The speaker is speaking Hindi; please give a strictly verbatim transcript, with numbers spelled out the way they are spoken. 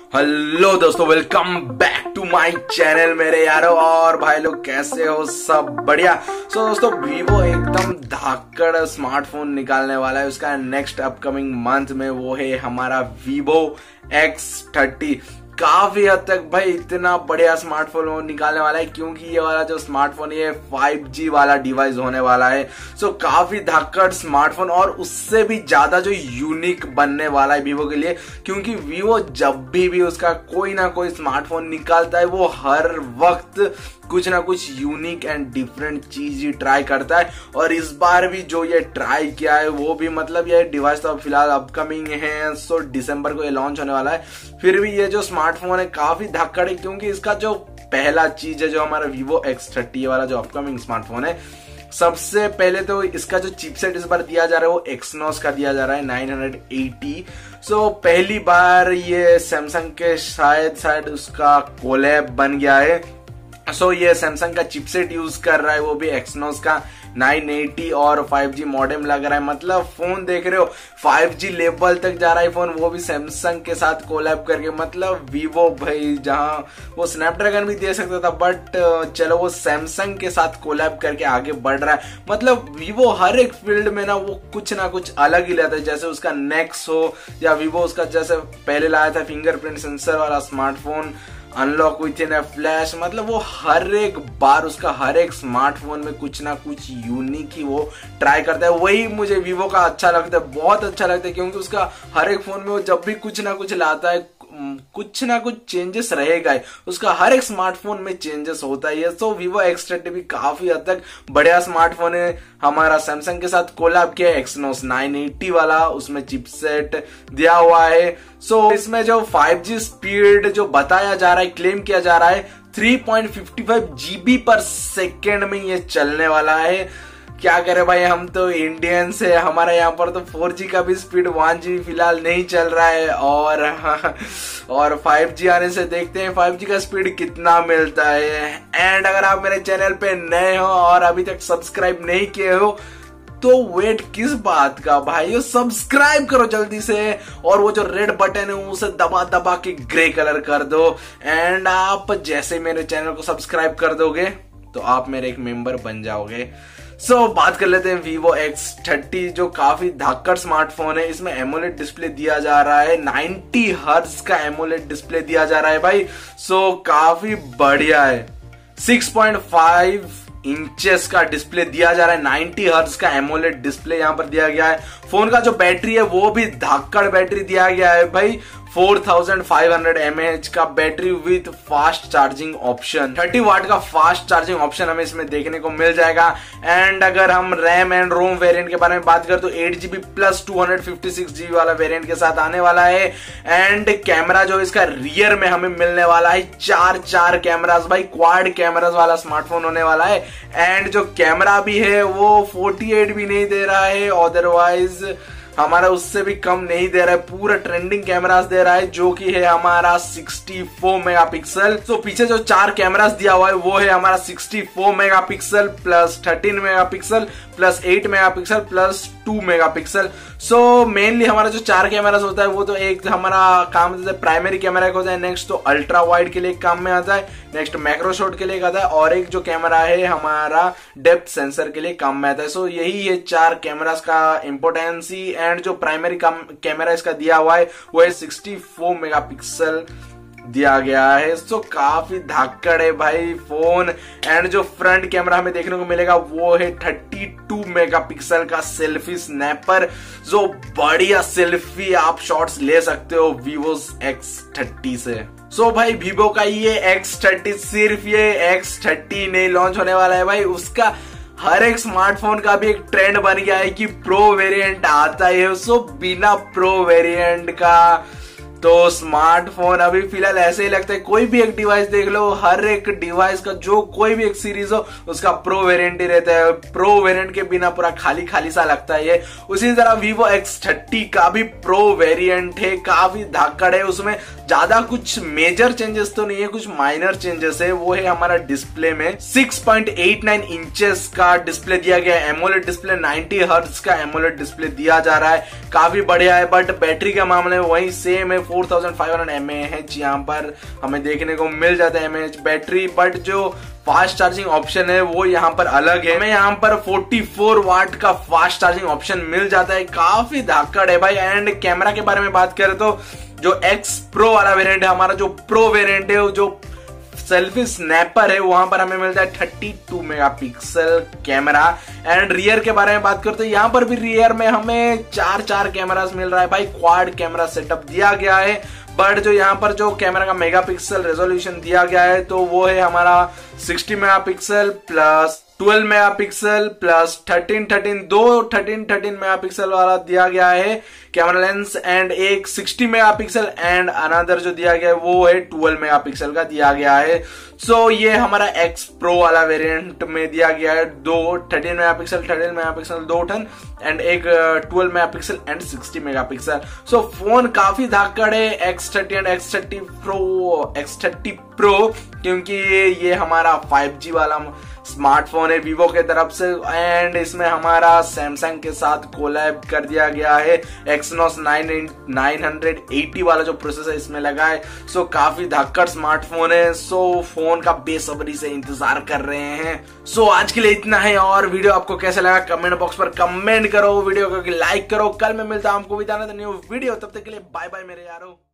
हेलो दोस्तों, welcome back to my channel मेरे यारों। और भाई लोग कैसे हो? सब बढ़िया। सो so, दोस्तों वीवो एकदम धाकड़ स्मार्टफोन निकालने वाला है। उसका नेक्स्ट अपकमिंग मंथ में वो है हमारा वीवो एक्स थर्टी। काफी हद तक भाई इतना बढ़िया स्मार्टफोन वो निकालने वाला है, क्योंकि ये वाला जो स्मार्टफोन ये फाइव जी वाला डिवाइस होने वाला है। सो काफी धाकड़ स्मार्टफोन और उससे भी ज्यादा जो यूनिक बनने वाला है वीवो के लिए, क्योंकि वीवो जब भी भी उसका कोई ना कोई स्मार्टफोन निकालता है वो हर वक्त कुछ ना कुछ यूनिक एंड डिफरेंट चीज ही ट्राई करता है। और इस बार भी जो ये ट्राई किया है वो भी मतलब ये डिवाइस तो फिलहाल अपकमिंग है, सो दिसंबर को ये लॉन्च होने वाला है। फिर भी ये जो स्मार्टफोन है काफी धाकड़ है, क्योंकि इसका जो पहला चीज है जो हमारा वीवो एक्स थर्टी वाला जो अपकमिंग स्मार्टफोन है, सबसे पहले तो इसका जो चिपसेट इस बार दिया जा रहा है वो एक्सनोस का दिया जा रहा है नाइन एटी। सो पहली बार ये सैमसंग के शायद शायद उसका कोलैब बन गया है। सो so, ये सैमसंग का चिपसेट यूज कर रहा है, वो भी एक्सनोस का नाइन एटी और फाइव जी मॉडेम लग रहा है। मतलब फोन देख रहे हो फाइव जी लेवल तक जा रहा है फोन, वो भी सैमसंग के साथ कोलैब करके। मतलब वीवो भाई जहां वो स्नैपड्रैगन भी दे सकता था, बट चलो वो सैमसंग के साथ कोलैब करके आगे बढ़ रहा है। मतलब वीवो हर एक फील्ड में ना वो कुछ ना कुछ अलग ही लाता है। जैसे उसका नेक्स हो या वीवो उसका जैसे पहले लाया था फिंगरप्रिंट सेंसर वाला smartphone unlock with in flash, मतलब वो हर एक बार उसका हर एक स्मार्टफोन में कुछ ना कुछ यूनिक ही वो ट्राई करता है। वही मुझे वीवो का अच्छा लगता है, बहुत अच्छा लगता है, क्योंकि उसका हर एक फोन में वो जब भी कुछ ना कुछ लाता है कुछ ना कुछ चेंजेस रहेगा ही। उसका हर एक स्मार्टफोन में चेंजेस होता है। सो वीवो एक्स थर्टी भी काफी हद तक बढ़िया स्मार्टफोन है। हमारा सैमसंग के साथ कोलैब किया एक्सनोस नाइन एटी वाला, उसमें चिपसेट दिया हुआ है। सो so, इसमें जो फाइव जी स्पीड जो बताया जा रहा है, क्लेम किया जा रहा है three point five five GB पर सेकेंड में ये चलने वाला है। क्या करे भाई, हम तो इंडियन से, हमारे यहाँ पर तो फोर जी का भी स्पीड वन जी फिलहाल नहीं चल रहा है। और और फाइव जी आने से देखते हैं फाइव जी का स्पीड कितना मिलता है। एंड अगर आप मेरे चैनल पे नए हो और अभी तक सब्सक्राइब नहीं किए हो तो वेट किस बात का भाई, सब्सक्राइब करो जल्दी से। और वो जो रेड बटन है उसे दबा दबा के ग्रे कलर कर दो। एंड आप जैसे मेरे चैनल को सब्सक्राइब कर दोगे तो आप मेरे एक मेंबर बन जाओगे। सो so, बात कर लेते हैं वीवो एक्स थर्टी, जो काफी धाकड़ स्मार्टफोन है। इसमें एमोलेड डिस्प्ले दिया जा रहा है, नाइंटी हर्ट्ज का एमोलेड डिस्प्ले दिया जा रहा है भाई। सो so, काफी बढ़िया है। सिक्स पॉइंट फाइव इंचेस का डिस्प्ले दिया जा रहा है, नाइंटी हर्ट्ज का एमोलेड डिस्प्ले यहाँ पर दिया गया है। फोन का जो बैटरी है वो भी धाकड़ बैटरी दिया गया है भाई, four thousand five hundred M A H का battery with fast charging option, thirty watt का फास्ट चार्जिंग ऑप्शन हमें इसमें देखने को मिल जाएगा। एंड अगर हम रैम एंड रोम वेरिएंट के बारे में बात करें तो eight GB plus two hundred fifty six GB वाला वेरिएंट के साथ आने वाला है। एंड कैमरा जो इसका रियर में हमें मिलने वाला है चार चार कैमरास भाई, क्वाड कैमरास वाला स्मार्टफोन होने वाला है। एंड जो कैमरा भी है वो फोर्टी एट भी नहीं दे रहा है, अदरवाइज हमारा उससे भी कम नहीं दे रहा है, पूरा ट्रेंडिंग कैमरास दे रहा है, जो कि है हमारा सिक्सटी फोर मेगापिक्सल। तो पीछे जो चार कैमरास दिया हुआ है वो है हमारा sixty four megapixel plus thirteen megapixel plus eight megapixel plus two megapixel. So mainly हमारा जो चार कैमरास होता है वो तो एक हमारा काम होता है प्राइमरी कैमरा होता है, नेक्स्ट तो अल्ट्रा वाइड के लिए काम में आता है, नेक्स्ट मैक्रो शॉट के लिए आता है, और एक जो कैमरा है हमारा डेप्थ सेंसर के लिए काम में आता है। सो यही है चार कैमरास का इंपोर्टेंस ही। एंड जो प्राइमरी कैमरा इसका दिया हुआ है वो है सिक्सटी फोर मेगापिक्सल दिया गया है। सो काफी धाकड़ है भाई फोन। एंड जो फ्रंट कैमरा हमें देखने को मिलेगा वो है थर्टी टू मेगापिक्सल का सेल्फी स्नैपर, जो बढ़िया सेल्फी आप शॉट्स ले सकते हो वीवो एक्स थर्टी से। सो so भाई वीवो का ये एक्स थर्टी, सिर्फ ये एक्स थर्टी नहीं लॉन्च होने वाला है भाई, उसका हर एक स्मार्टफोन का भी एक ट्रेंड बन गया है कि प्रो वेरिएंट आता है। सो बिना प्रो वेरिएंट का तो स्मार्टफोन अभी फिलहाल ऐसे ही लगता है। कोई भी एक डिवाइस देख लो, हर एक डिवाइस का जो कोई भी एक सीरीज हो उसका प्रो वेरिएंट ही रहता है, प्रो वेरिएंट के बिना पूरा खाली खाली सा लगता है ये। उसी तरह वीवो एक्स थर्टी का भी प्रो वेरिएंट है, काफी धाकड़ है, उसमें ज्यादा कुछ मेजर चेंजेस तो नहीं है, कुछ माइनर चेंजेस है। वो है हमारा डिस्प्ले में six point eight nine inches का डिस्प्ले दिया गया है, एमोलेड डिस्प्ले, नाइंटी हर्ट्ज का एमोलेड डिस्प्ले दिया जा रहा है, काफी बढ़िया है। बट बैटरी के मामले में वही सेम है, four thousand five hundred M A H यहाँ पर हमें देखने को मिल जाता है M A H battery, but जो फास्ट चार्जिंग ऑप्शन है वो यहाँ पर अलग है। हमें यहाँ पर फोर्टी फोर वाट का फास्ट चार्जिंग ऑप्शन मिल जाता है, काफी धाकड़ है भाई। एंड कैमरा के बारे में बात करें तो जो एक्स प्रो वाला वेरिएंट है, हमारा जो प्रो वेरिएंट है, जो सेल्फी स्नैपर है, वहां पर हमें मिलता है thirty two megapixel camera. And rear के बारे में बात करते हैं, यहाँ पर भी रियर में हमें चार चार कैमरास मिल रहा है भाई, क्वाड कैमरा सेटअप दिया गया है। बट जो यहाँ पर जो कैमरा का मेगापिक्सल रेजोल्यूशन दिया गया है तो वो है हमारा sixty megapixel plus twelve megapixel plus thirteen thirteen दो थर्टीन थर्टीन मेगापिक्सल वाला दिया गया है कैमरा लेंस, एंड एक सिक्सटी मेगापिक्सल एंड अनदर जो दिया गया है वो है ट्वेल्व मेगापिक्सल का दिया गया है। सो so, ये हमारा एक्स प्रो वाला वेरिएंट में दिया गया है, दो थर्टीन मेगापिक्सल थर्टीन मेगापिक्सल दो टन एंड एक twelve megapixel and sixty megapixel. So phone काफी धाकड़ है X thirty and X thirty pro X thirty pro क्योंकि ये हमारा फाइव जी वाला स्मार्टफोन है वीवो के तरफ से। एंड इसमें हमारा सैमसंग के साथ कोलैब कर दिया गया है, एक्सनॉस नाइन हंड्रेड एटी वाला जो प्रोसेसर इसमें लगा है। सो काफी धाकड़ स्मार्टफोन है। सो फोन का बेसब्री से इंतजार कर रहे हैं। सो आज के लिए इतना है, और वीडियो आपको कैसा लगा कमेंट बॉक्स पर कमेंट करो, वीडियो को लाइक करो। कल मैं मिलता हूं आपको भी न्यू वीडियो, तब तक के लिए बाय बाय मेरे यारों।